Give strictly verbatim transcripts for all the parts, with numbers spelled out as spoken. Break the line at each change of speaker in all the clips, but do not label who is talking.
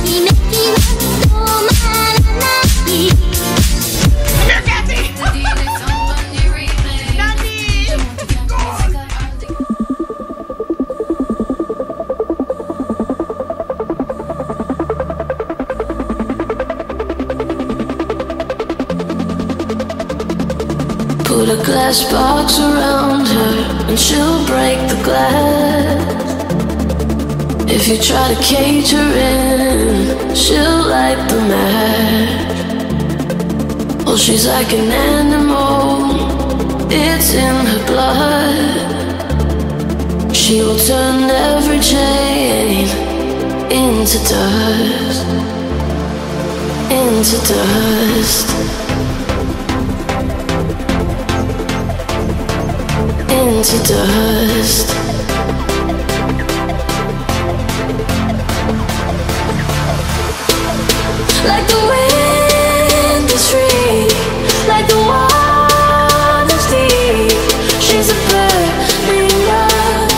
Put a glass box around her and she'll break the glass. If you try to cage her in, she'll light the match. Oh, she's like an animal, it's in her blood. She will turn every chain into dust, into dust, into dust. Like the wind is free, like the water's deep. She's a burning rush.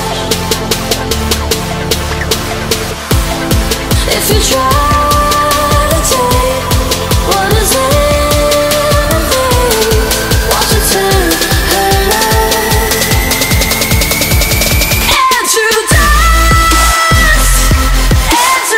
If you try to take what is anything, watch it turn her life into dust, into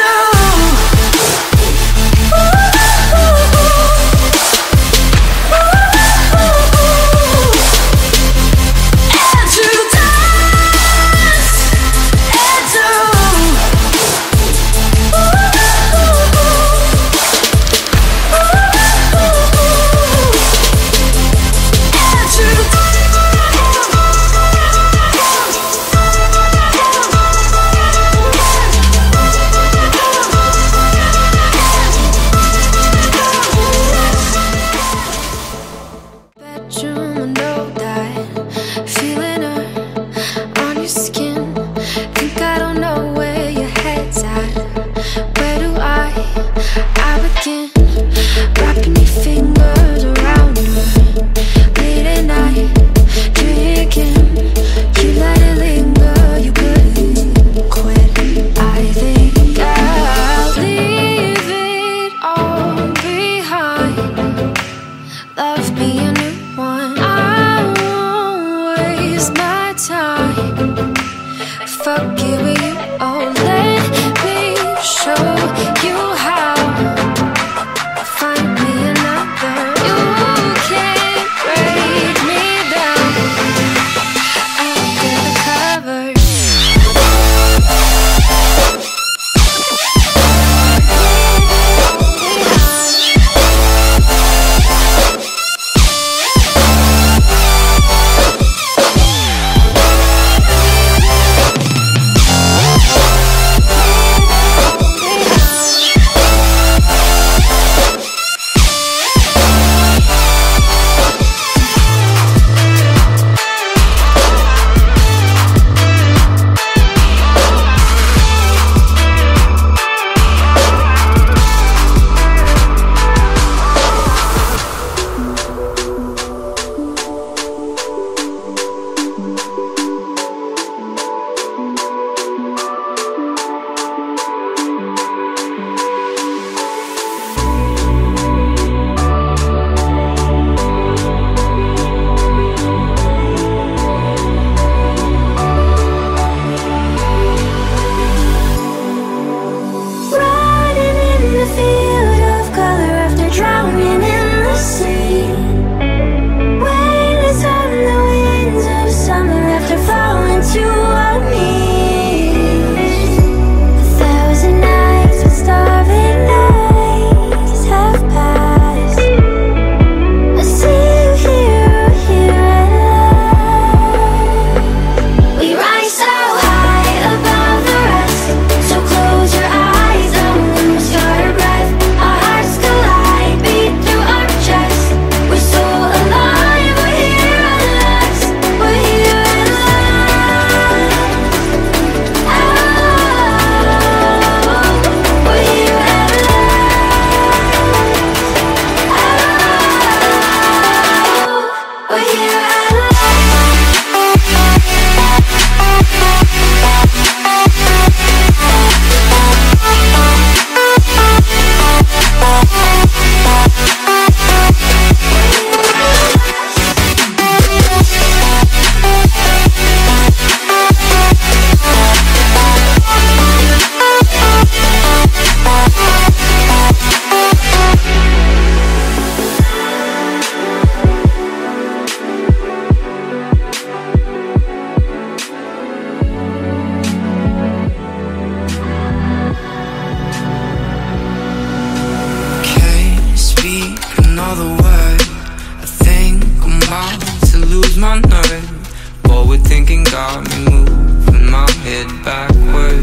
another word. I think I'm about to lose my nerve. Forward thinking got me moving my head backward.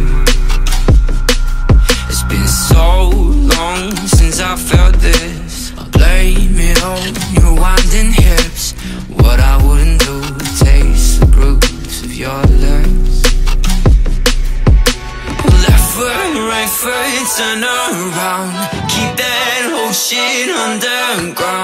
It's been so long since I felt this. I blame it on your winding hips. What I wouldn't do to taste the grooves of your lips. Left foot, right foot, turn around. Keep that whole shit underground.